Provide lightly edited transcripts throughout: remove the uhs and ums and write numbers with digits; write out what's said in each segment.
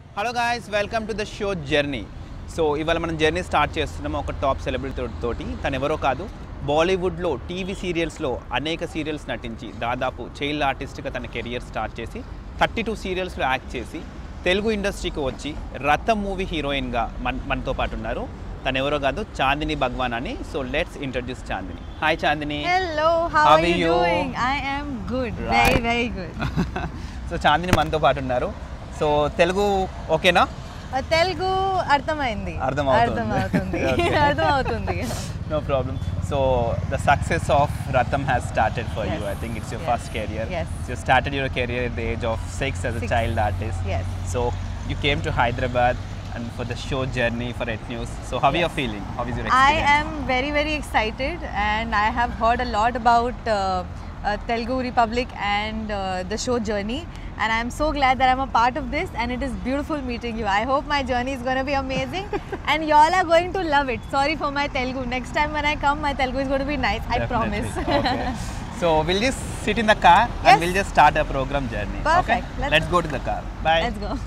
Hello guys, welcome to the show journey. So ఇవాళ మనం journey start చేస్తున్నాము ఒక టాప్ సెలబ్రిటీ తోటి. తను ఎవరో కాదు, బాలీవుడ్లో టీవీ సీరియల్స్లో అనేక సీరియల్స్ నటించి దాదాపు చైల్డ్ ఆర్టిస్ట్గా తన కెరియర్ స్టార్ట్ చేసి 32 సీరియల్స్లో యాక్ట్ చేసి తెలుగు ఇండస్ట్రీకి వచ్చి రథం మూవీ హీరోయిన్గా మనతో పాటు ఉన్నారు. తను ఎవరో కాదు, Chandini Bhagwanani. So let's introduce Chandini. Hi Chandini. Hello, how are you doing? I am good, right. very good. So Chandini మనతో పాటు ఉన్నారు. సో తెలుగు ఓకేనా? తెలుగు అర్థమైంది. అర్థమవుతుంది. No problem. So the success of Ratham has started for you. I think it's your first career. Yes. So you started your career at the age of 6 as a child artist. Yes. So you came to Hyderabad and for the show journey for Red News. So how are you feeling? How is your experience? I am very, very excited, and I have heard a lot about Telugu Republic and the show journey, and I am so glad that I am a part of this, and it is beautiful meeting you. I hope my journey is going to be amazing and you all are going to love it. Sorry for my Telugu. Next time when I come, my Telugu is going to be nice. Definitely. I promise. Okay. So we'll just sit in the car and we'll just start our program journey. Perfect. Okay? Let's go to the car. Bye. Let's go.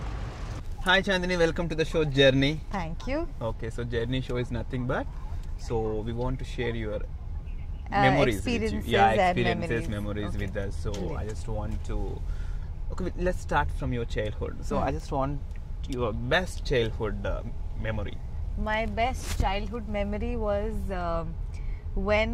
Hi Chandni, welcome to the show journey. Thank you. Okay, so journey show is nothing but, so we want to share your memories with you. Experiences, memories okay. with us. So Brilliant. I just want to, okay, let's start from your childhood. So I just want your best childhood memory. My best childhood memory was when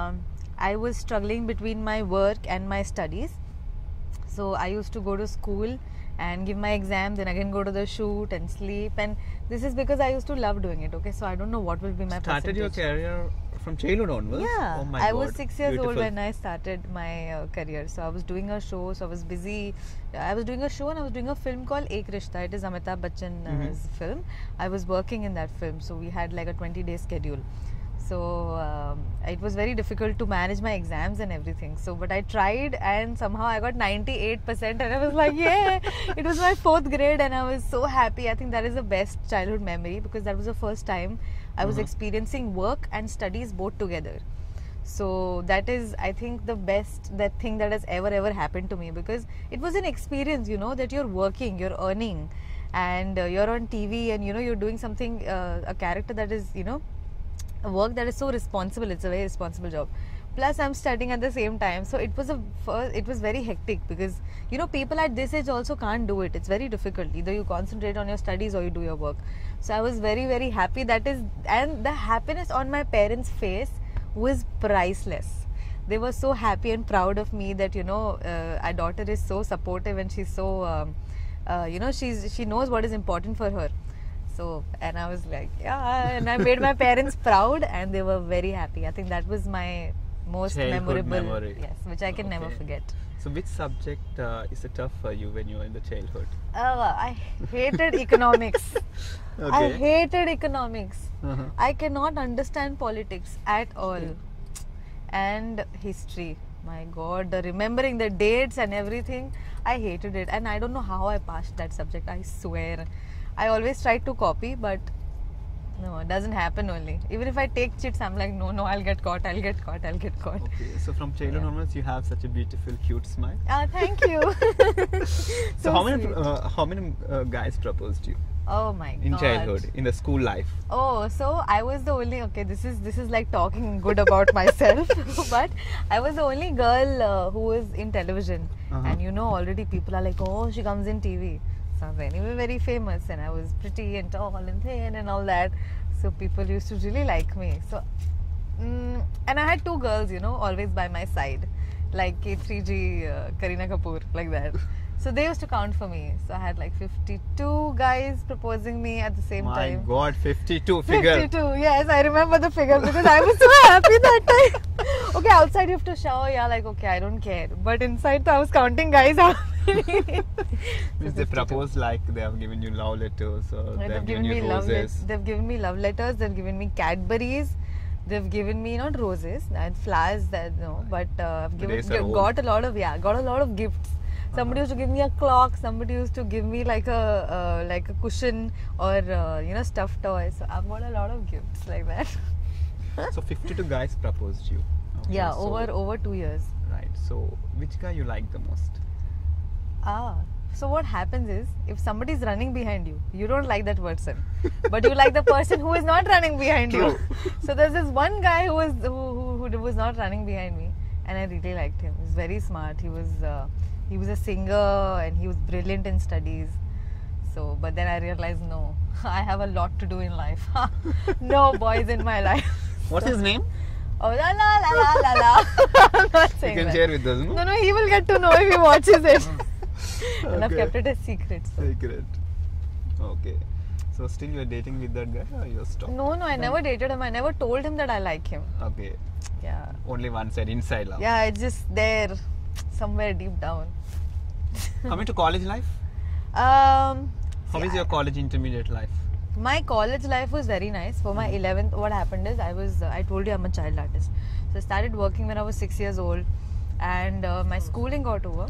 I was struggling between my work and my studies. So I used to go to school and give my exam, then again go to the shoot and sleep, and this is because I used to love doing it. Okay, so I don't know what will be my Started your career from childhood onwards? Yeah, Oh my I God. was 6 years Beautiful. old when I started my career. So I was doing a show, so I was busy. I was doing a show and I was doing a film called Ek Rishta. It is Amitabh Bachchan's film. I was working in that film, so we had like a 20-day schedule. So it was very difficult to manage my exams and everything. So, but I tried and somehow I got 98% and I was like, yeah, it was my 4th grade and I was so happy. I think that is the best childhood memory because that was the first time I was experiencing work and studies both together. So that is, I think, the best thing that has ever happened to me, because it was an experience, you know, that you're working, you're earning, and you're on TV, and you know you're doing something, a character that is, you know, a work that is so responsible. It's a very responsible job. Plus I'm studying at the same time, so it was very hectic because, you know, people at this age also can't do it. It's very difficult. Either you concentrate on your studies or you do your work. So I was very happy. That is, and the happiness on my parents' face was priceless. They were so happy and proud of me that, you know, our daughter is so supportive and she's so you know, she knows what is important for her. So, and I was like, yeah, and I made my parents proud and they were very happy. I think that was my most Childhood memorable memory. Yes, which I can never forget. So which subject is tough for you when you were in the childhood? I hated economics. Okay. I hated economics. Uh-huh. I cannot understand politics at all. And history, my God, remembering the dates and everything, I hated it. And I don't know how I passed that subject, I swear. I always try to copy, but no, it doesn't happen only. Even if I take chits, I'm like, no, I'll get caught. Okay, so from childhood onwards, you have such a beautiful, cute smile. Thank you. So how many guys proposed to you Oh my in God. childhood, in the school life? Oh, so I was the only, okay, this is like talking good about myself, but I was the only girl who was in television. And you know, already people are like, oh, she comes in TV. So I was anyway very famous and I was pretty and tall and thin and all that. So people used to really like me. So, and I had 2 girls, you know, always by my side, like K3G, Kareena Kapoor, like that. So they used to count for me. So I had like 52 guys proposing me at the same time. My God, 52 figure. 52, yes, I remember the figure because I was so happy that time. Okay, outside you have to shower, yeah, like, okay, I don't care. But inside, I was counting guys out. Means they propose like they have given you love letters or they have given you roses. They've given me love letters, they've given me Cadbury's, they've given me not roses and flowers, that no, but got a lot of gifts. Somebody used to give me a clock, somebody used to give me like a cushion or you know, stuffed toys. So I've got a lot of gifts like that. So 52 guys proposed you. Okay, Yeah, so, over 2 years. Right. So which guy you like the most? So what happens is, if somebody is running behind you, you don't like that person, but you like the person who is not running behind you. So there's this one guy who was not running behind me, and I really liked him. He was very smart. He was a singer and he was brilliant in studies. So, but then I realized, no, I have a lot to do in life. No boys in my life. What's his name? Oh, la la la la la la. I'm not You saying can that. share with us, no? No, he will get to know if he watches it. And I've kept it a secret. So. Secret. Okay. So still you are dating with that guy or you stopped? No, I never dated him. I never told him that I like him. Okay. Yeah. Only one side, inside love. Yeah, it's just there, somewhere deep down. Coming to college life? How is your college intermediate life? My college life was very nice. For my 11th, what happened is I told you I'm a child artist. So I started working when I was 6 years old, and my schooling got over.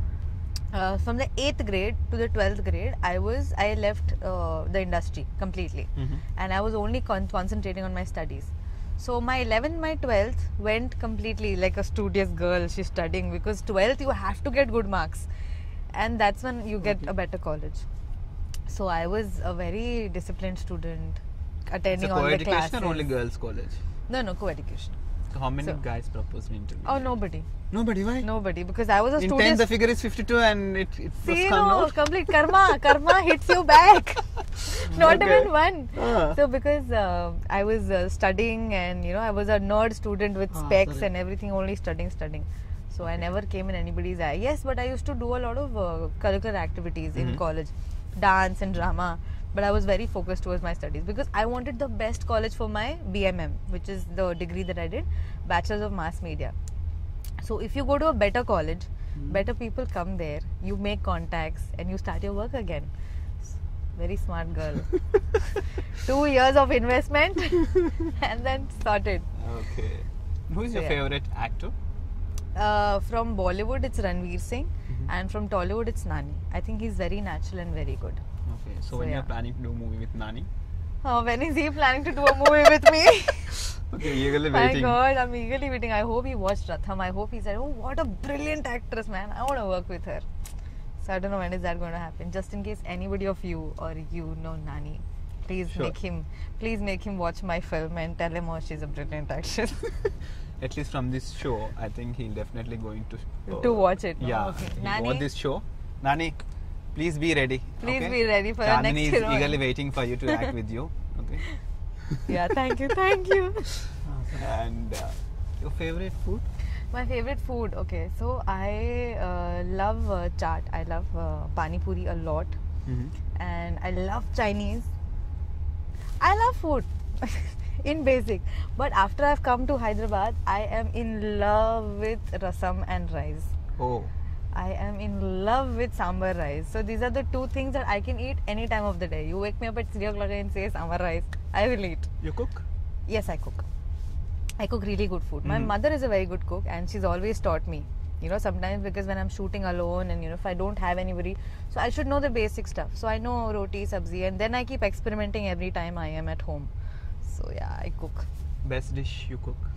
From the 8th grade to the 12th grade, I left the industry completely, and I was only concentrating on my studies. So my 11th, my 12th went completely like a studious girl. She's studying, because 12th you have to get good marks, and that's when you get a better college. So I was a very disciplined student, attending all the classes. Co-education or only girls' college? No, co-education. So how many guys proposed in interview? Oh, nobody. Nobody, why? Nobody, because I was a in studious. 10 the figure is 52 and it was See, come no, out? complete karma hits you back. Not Okay. even one. Ah. So because I was studying, and I was a nerd student with specs and everything, only studying. So I never came in anybody's eye. Yes, but I used to do a lot of curricular activities in college, dance and drama. But I was very focused towards my studies, because I wanted the best college for my BMM, which is the degree that I did, Bachelor's of Mass Media. So if you go to a better college, better people come there, you make contacts, and you start your work again. Very smart girl. 2 years of investment and then started. Okay. Who is your favorite actor? From Bollywood, it's Ranveer Singh, and from Tollywood, it's Nani. I think he's very natural and very good. Okay. So when you're planning to do a movie with Nani? When is he planning to do a movie with me? Okay, eagerly My waiting. God, I'm eagerly waiting. I hope he watched Ratham. I hope he said, oh, what a brilliant actress, man. I want to work with her. So I don't know when is that going to happen. Just in case anybody of you or you know Nani, please make him watch my film and tell him, oh, she's a brilliant actress. At least from this show, I think he'll definitely going to to watch it. Yeah. Okay. He'll Nani, watch this show. Nani, please be ready. please okay? be ready for your next Chandni is heroine. eagerly waiting for you to act with you. Okay. Yeah, thank you. And your favorite food? My favorite food, okay. So I love chaat. I love pani puri a lot, and I love Chinese. I love food in basic, but after I've come to Hyderabad, I am in love with rasam and rice. Oh. I am in love with sambar rice. So these are the two things that I can eat any time of the day. You wake me up at 3 o'clock and say sambar rice, I will eat. You cook? Yes, I cook. I cook really good food. My mother is a very good cook, and she's always taught me. Sometimes because when I'm shooting alone, and if I don't have anybody, so I should know the basic stuff. So I know roti, sabzi, and then I keep experimenting every time I am at home. So yeah, I cook. Best dish you cook?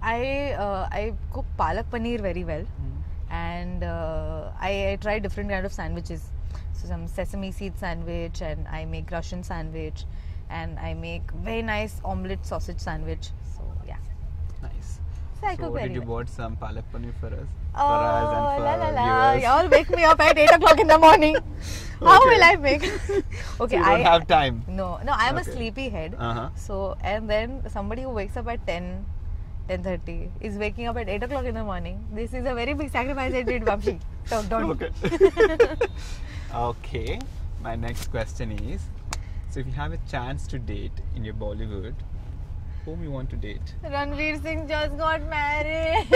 I cook palak paneer very well, and I try different kind of sandwiches. So some sesame seed sandwich, and I make Russian sandwich, and I make very nice omelette sausage sandwich. So yeah. Nice. So I cook very did you well. bought some palak paneer for us? Oh, for us and for la la la! viewers? Y'all wake me up at 8 o'clock in the morning. How will I make? Okay, So you don't have time. No, I am a Okay. sleepy head. Uh-huh. So, and then somebody who wakes up at 10:30 is waking up at 8 o'clock in the morning. This is a very big sacrifice I did, Vamshi. Don't. Okay. Okay. My next question is, so if you have a chance to date in your Bollywood, whom you want to date? Ranveer Singh just got married.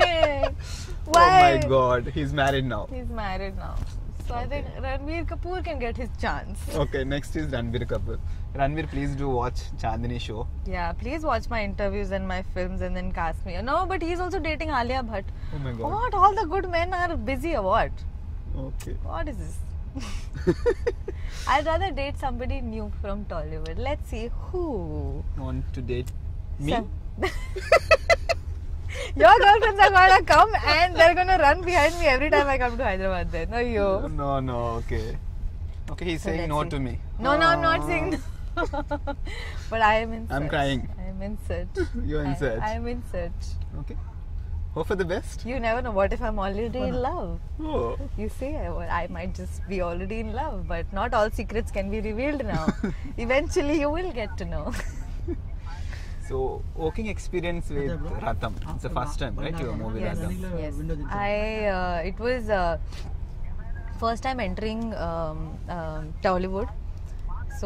Oh Why? my God, he's married now. He's married now. So I think Ranveer Kapoor can get his chance. Okay, next is Ranveer Kapoor. Ranveer, please do watch Chandni show. Yeah, please watch my interviews and my films and then cast me. No, but he's also dating Alia Bhatt. Oh my God. What? All the good men are busy or what? Okay. What is this? I'd rather date somebody new from Tollywood. Let's see who. Want to date me? Some- Your girlfriends are gonna come and they're gonna run behind me every time I come to Hyderabad then. No, yo. No, okay. Okay, he's So saying let's no see. to me. No, I'm not saying no. But I am in search. I'm crying. I am in search. You're in search. I am in search. Okay. Hope for the best. You never know. What if I'm already in love? Oh. You see, I might just be already in love, but not all secrets can be revealed now. Eventually, you will get to know. So, working experience with Ratham. It's the first time, right? Your movie Yes, Ratham. yes. It was first time entering Tollywood. So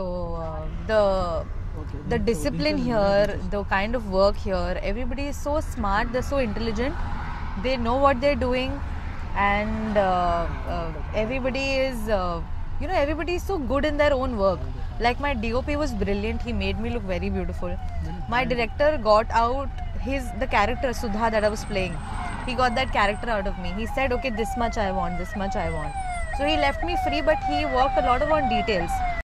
the discipline here, the kind of work here, everybody is so smart. They're so intelligent. They know what they're doing, and everybody is everybody is so good in their own work. Like my DOP was brilliant. He made me look very beautiful. My director got out the character Sudha that I was playing. He got that character out of me. He said, okay, this much I want, this much I want. So he left me free, but he worked a lot on details.